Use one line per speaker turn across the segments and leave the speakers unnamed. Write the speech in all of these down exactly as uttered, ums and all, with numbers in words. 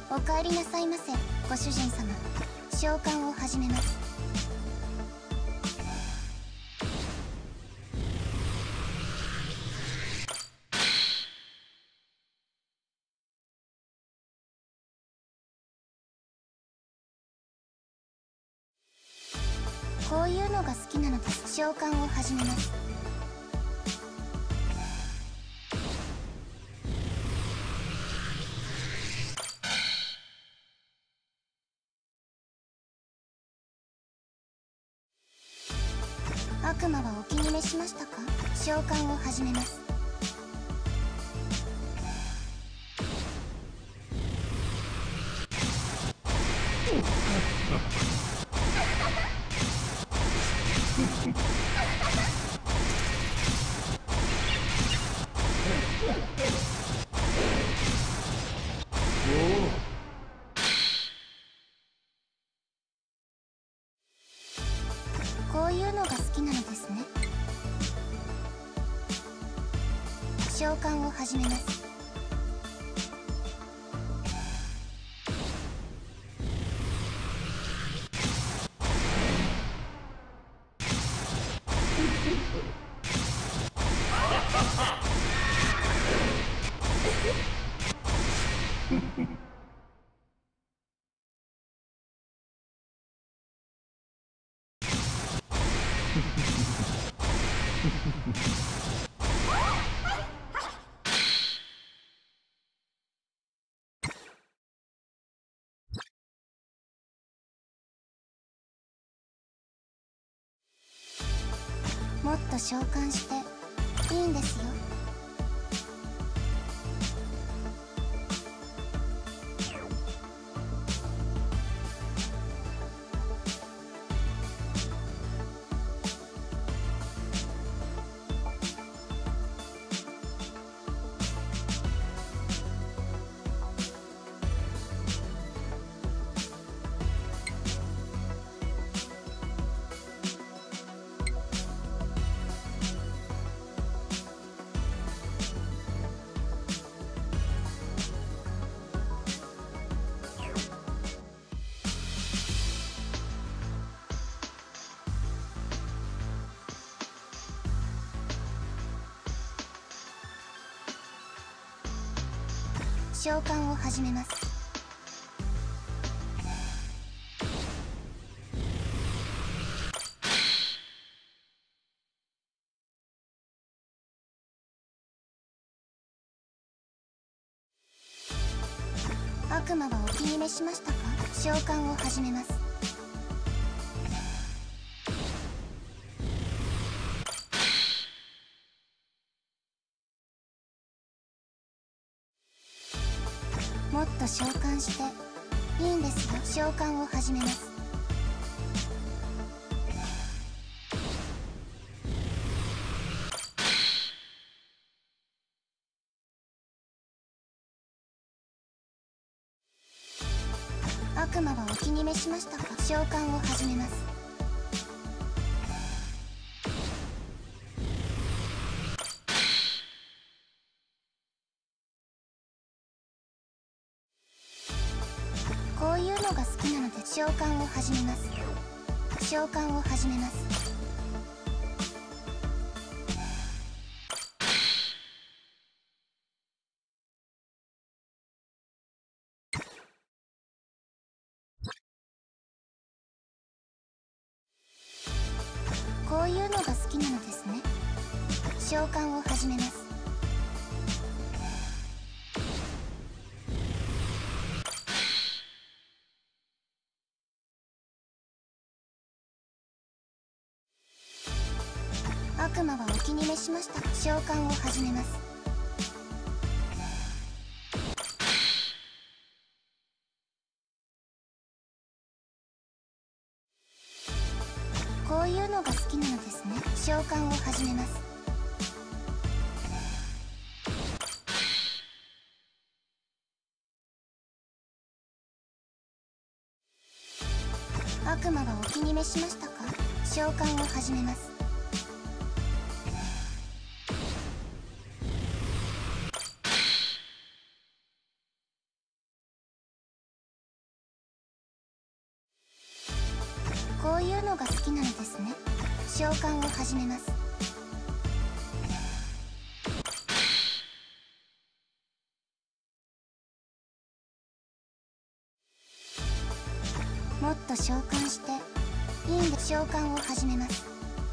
お帰りなさいませ、ご主人様。召喚を始めます。こういうのが好きなのです。召喚を始めます。悪魔はお気に召しましたか？召喚を始めます。こういうのが好きなのですね。召喚を始めます。もっと召喚していいんですよ。召喚を始めます。悪魔はお気に召しましたか？召喚を始めます。もっと召喚していいんですよ。召喚を始めます。悪魔はお気に召しましたか？召喚を始めます。こういうのが好きなので召喚を始めます。召喚を始めます。こういうのが好きなのですね。召喚を始めます。悪魔はお気に召しましたか？召喚を始めます。こういうのが好きなのですね。召喚を始めます。悪魔はお気に召しましたか？召喚を始めます。 のが好きなのですね。召喚を始めます。もっと召喚していいんで召喚を始めます。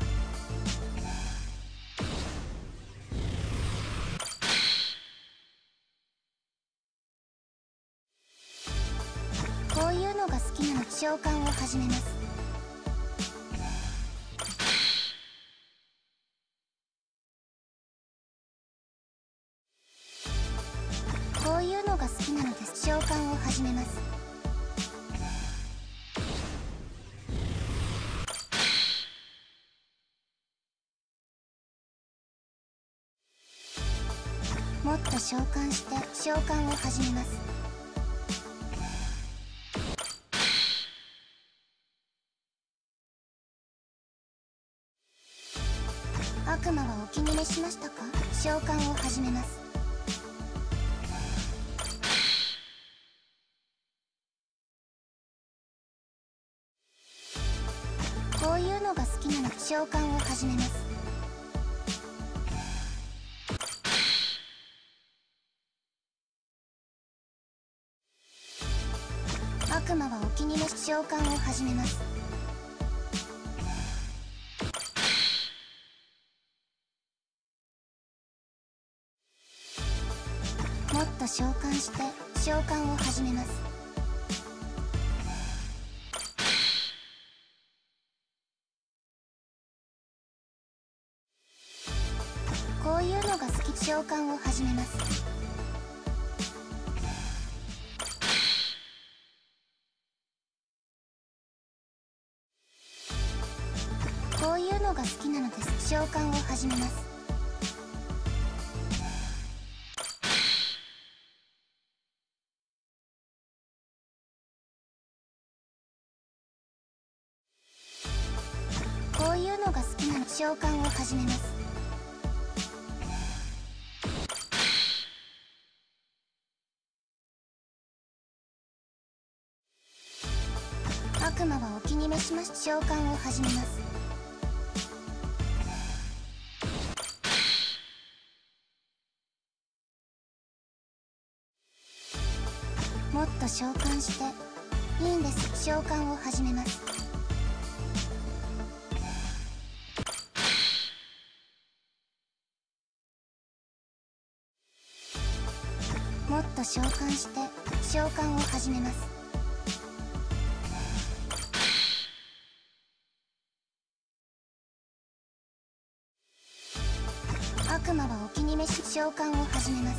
こういうのが好きなの。召喚を始めます。こういうのが好きなのです。召喚を始めます。もっと召喚して召喚を始めます。悪魔はお気に召しましたか？召喚を始めます。こういうのが好きなの。召喚を始めます。悪魔はお気に召し召喚を始めます。もっと召喚して召喚を始めます。こういうのが好き。召喚を始めます。こういうのが好きなのです。召喚を始めます。こういうのが好きなの。召喚を始めます。悪魔はお気に召しまし。召喚を始めます。もっと召喚していいんです。召喚を始めます。もっと召喚して召喚を始めます。悪魔はお気に召し召喚を始めます。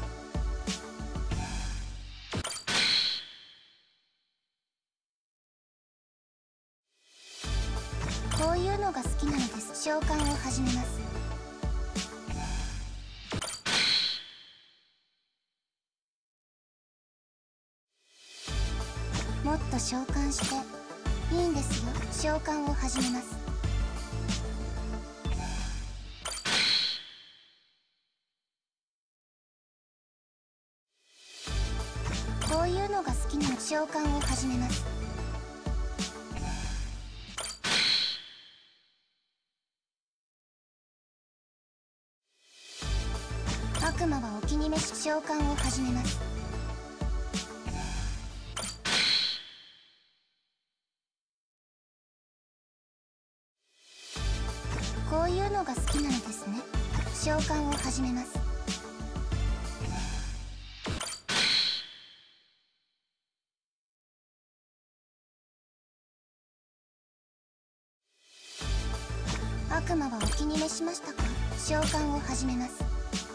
こういうのが好きなのです。召喚を始めます。もっと召喚していいんですよ。召喚を始めます。こういうのが好きなの。召喚を始めます。悪魔はお気に召し召喚を始めます。こういうのが好きなのですね。召喚を始めます。悪魔はお気に召しましたか？召喚を始めます。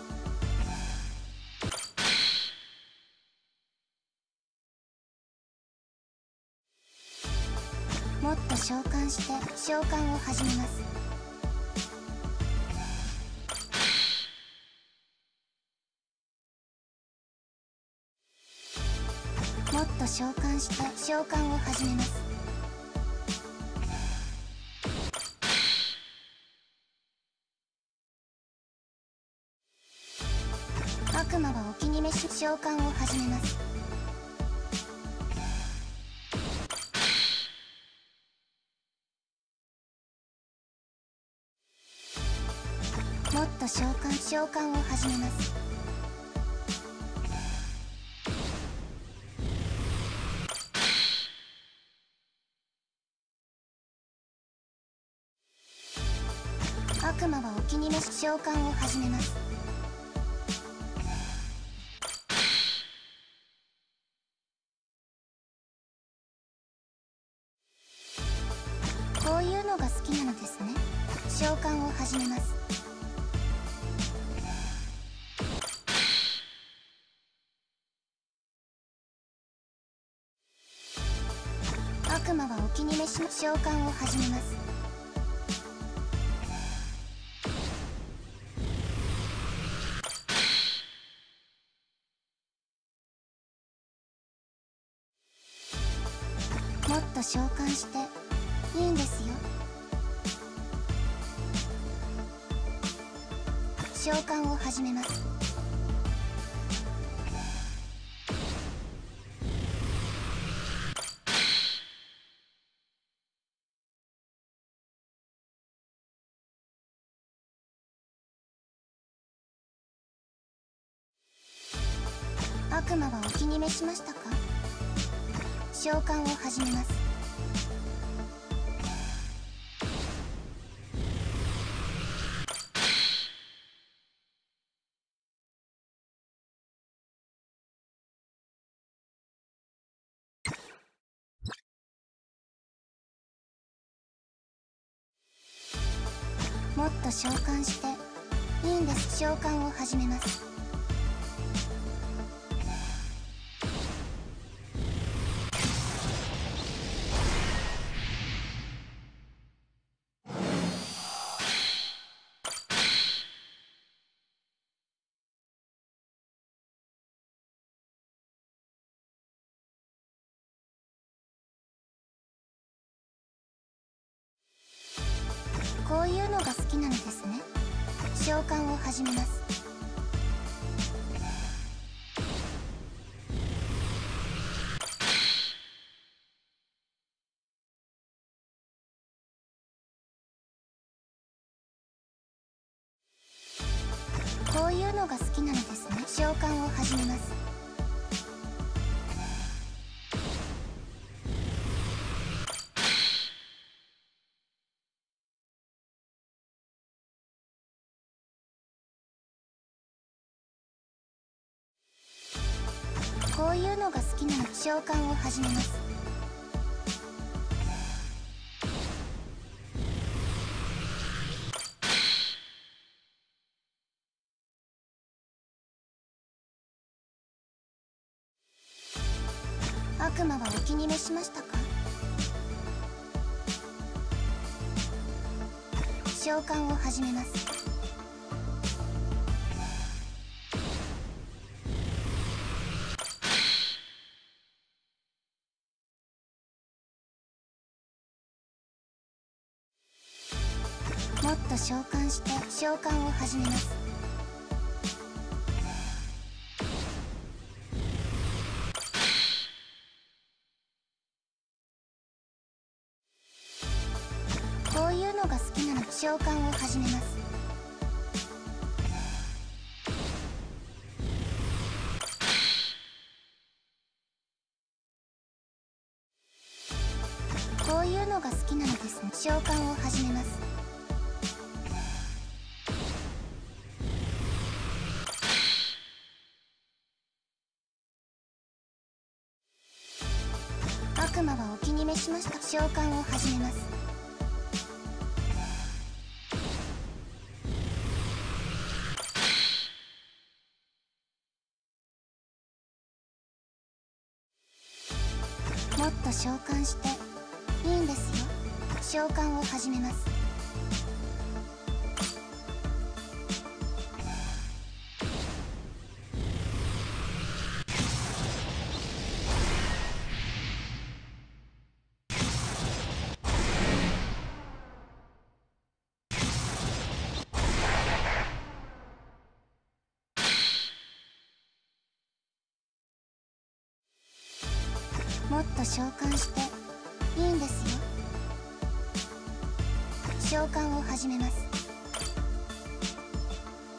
もっと召喚して召喚を始めます。もっと召喚して召喚を始めます。悪魔はお気に召し召喚を始めます。 召喚召喚を始めます。悪魔はお気に召し召喚を始めます。こういうのが好きなのですね。召喚を始めます。悪魔はお気に召し召喚を始めます。もっと召喚していいんですよ。召喚を始めます。悪魔はお気に召しましたか？召喚を始めます。もっと召喚していいんです。召喚を始めます。こういうのが好きなのですね。召喚を始めます。こういうのが好きなのですね。召喚を始めます。こういうのが好きなの。召喚を始めます。悪魔はお気に召しましたか？召喚を始めます。もっと召喚して召喚を始めます。こういうのが好きなの。召喚を始めます。こういうのが好きなのですね。召喚を始めます。悪魔はお気に召しました。召喚を始めます。もっと召喚していいんですよ。召喚を始めます。もっと召喚していいんですよ。召喚を始めます。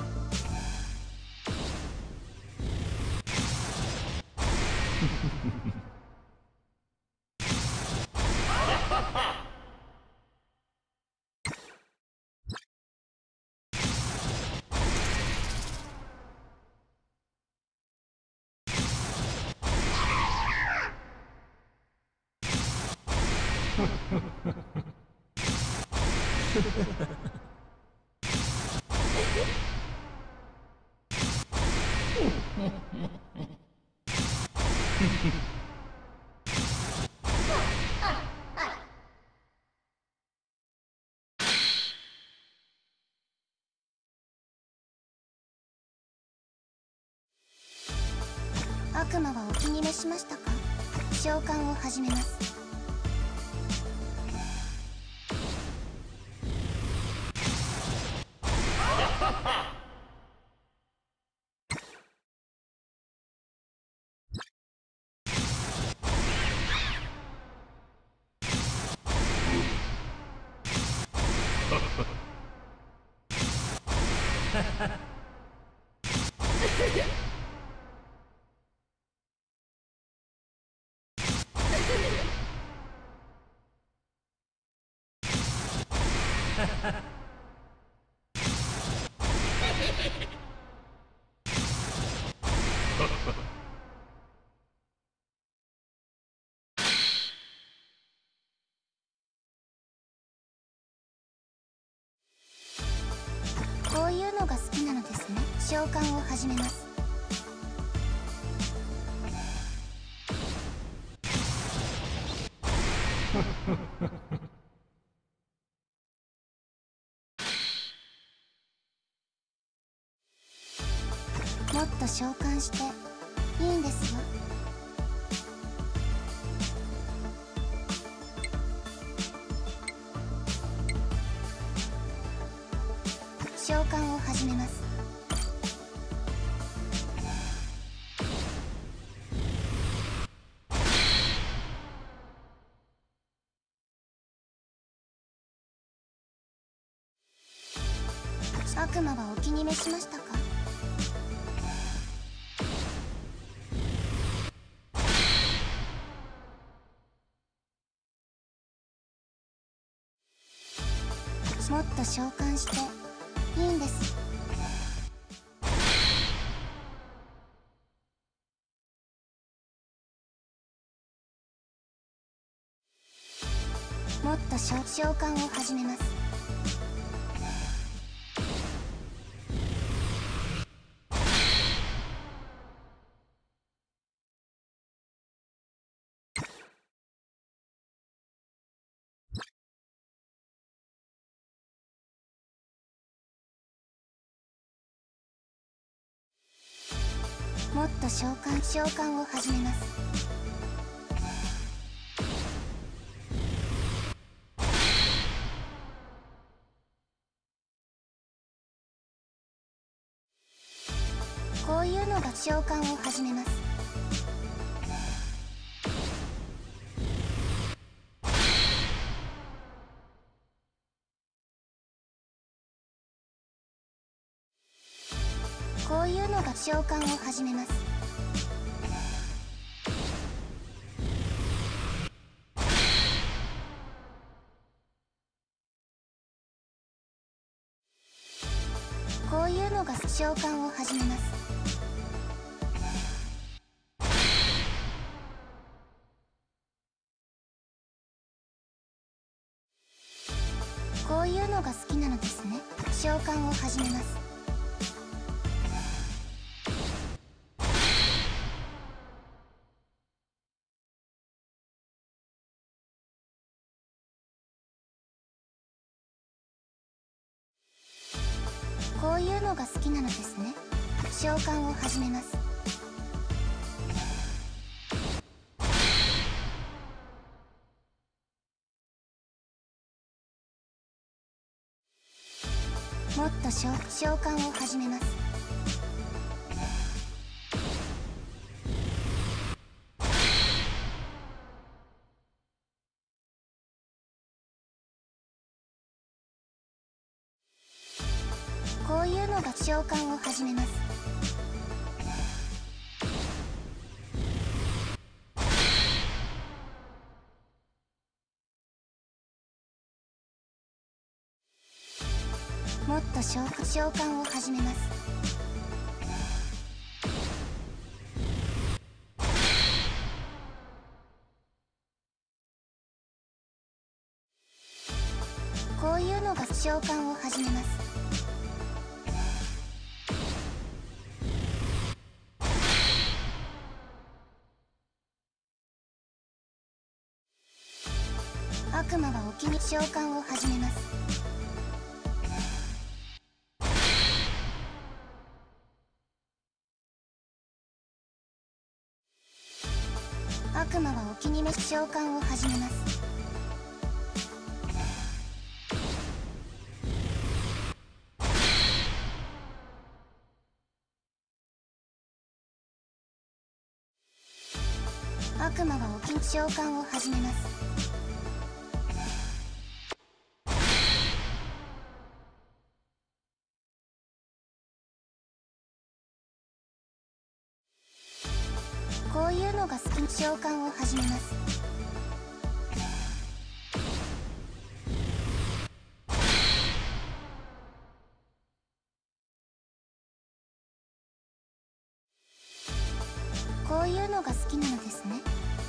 悪魔はお気に召しましたか？召喚を始めます。こういうのが好きなのですね。召喚を始めます。もっと召喚していいんですよ。召喚を始めます。悪魔はお気に召しましたか？もっと召喚していいんです。もっと召召喚を始めます。もっと召喚召喚を始めます。こういうのが召喚を始めます。こういうのが召喚を始めます。こういうのが召喚を始めます。こういうのが好きなのですね。召喚を始めます。こういうのが好きなのですね。召喚を始めます。もっと召召喚を始めます。こういうのが召喚を始めます。もっと召召喚を始めます。 召喚を始めます。悪魔はお気に召喚を始めます。悪魔はお気に召し召喚を始めます。悪魔はお気に召喚を始めます。こういうのが好き。召喚を始めます。こういうのが好きなのですね。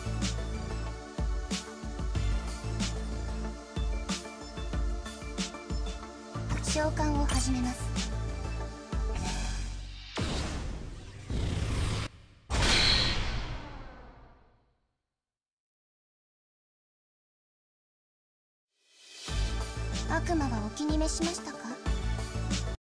召喚を始めます。悪魔はお気に召しましたか？